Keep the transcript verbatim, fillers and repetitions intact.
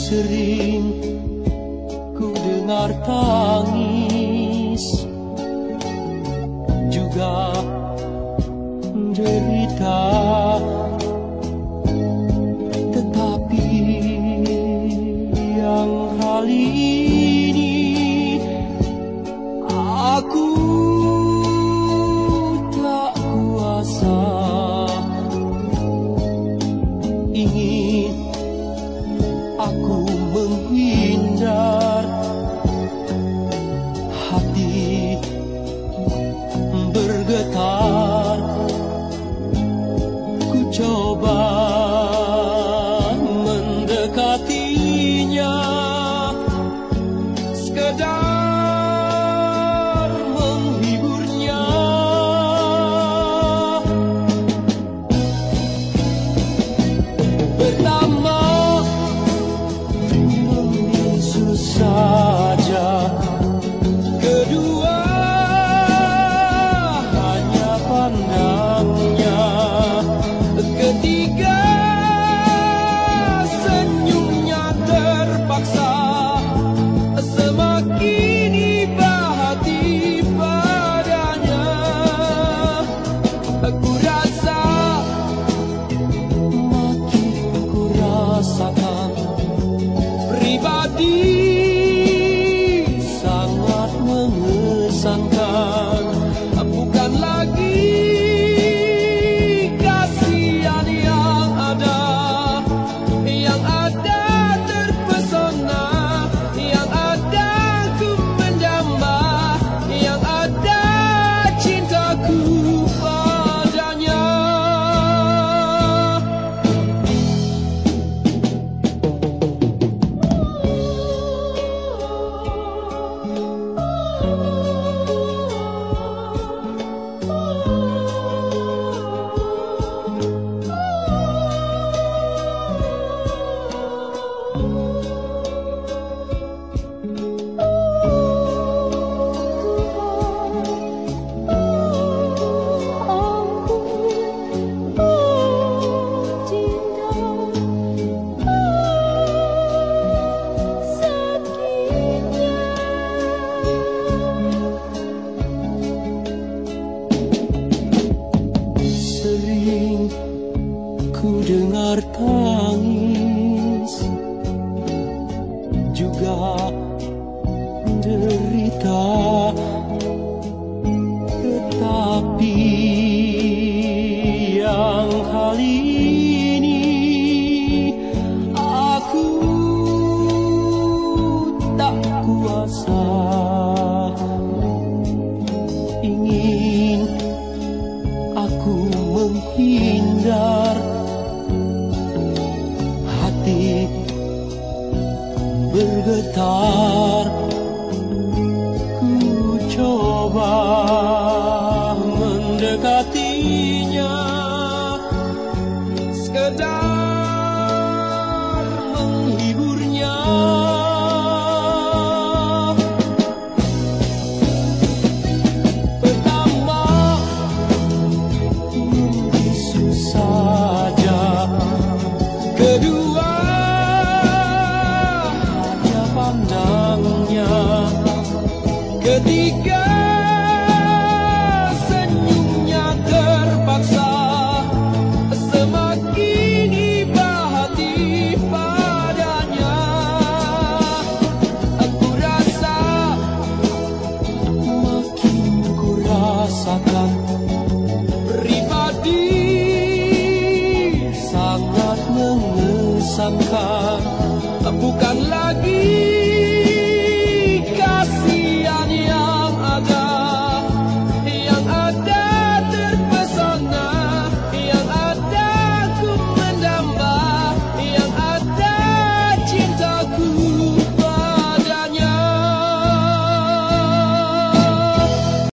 Sering ku dengar tangis, juga derita, tetapi yang kali ini aku tak kuasa. Ingin aku menghindar, hati bergetar. Ku coba mendekatinya, sekedar menghiburnya. Pertama membisu saja, kedua hanya pandangnya, ketiga senyumnya terpaksa. Semakin iba hati padanya, aku rasa makin ku rasakan pribadi sangat mengesankan. Bukan lagi kasihan yang ada, yang ada terpesona, yang ada ku menjamah, yang ada cintaku padanya. Sering ku dengar tangis, juga derita, tetapi yang kali ini aku tak kuasa. Ingin aku menghindar, hati bergetar. Ku coba mendekatinya, sekedar menghiburnya. Pertama membisu saja, kedua hanya pandangnya, ketiga senyumnya terpaksa. Semakin iba hati padanya, aku rasa makin ku rasakan pribadi sangat mengesankan. Bukan lagi